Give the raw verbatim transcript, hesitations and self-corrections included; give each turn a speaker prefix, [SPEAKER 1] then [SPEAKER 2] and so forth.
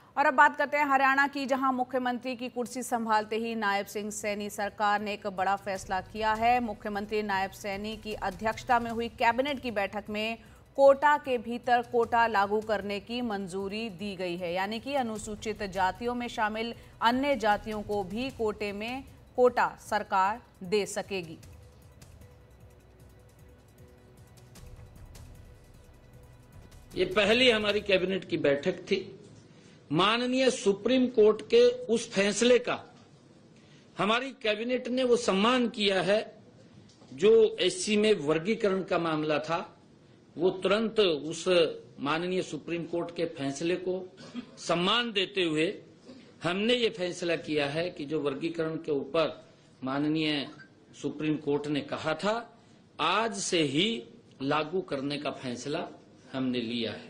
[SPEAKER 1] और अब बात करते हैं हरियाणा की, जहां मुख्यमंत्री की कुर्सी संभालते ही नायब सिंह सैनी सरकार ने एक बड़ा फैसला किया है। मुख्यमंत्री नायब सैनी की अध्यक्षता में हुई कैबिनेट की बैठक में कोटा के भीतर कोटा लागू करने की मंजूरी दी गई है, यानी कि अनुसूचित जातियों में शामिल अन्य जातियों को भी कोटे में कोटा सरकार दे सकेगी।
[SPEAKER 2] ये पहली हमारी कैबिनेट की बैठक थी। माननीय सुप्रीम कोर्ट के उस फैसले का हमारी कैबिनेट ने वो सम्मान किया है। जो एससी में वर्गीकरण का मामला था, वो तुरंत उस माननीय सुप्रीम कोर्ट के फैसले को सम्मान देते हुए हमने ये फैसला किया है कि जो वर्गीकरण के ऊपर माननीय सुप्रीम कोर्ट ने कहा था, आज से ही लागू करने का फैसला हमने लिया है।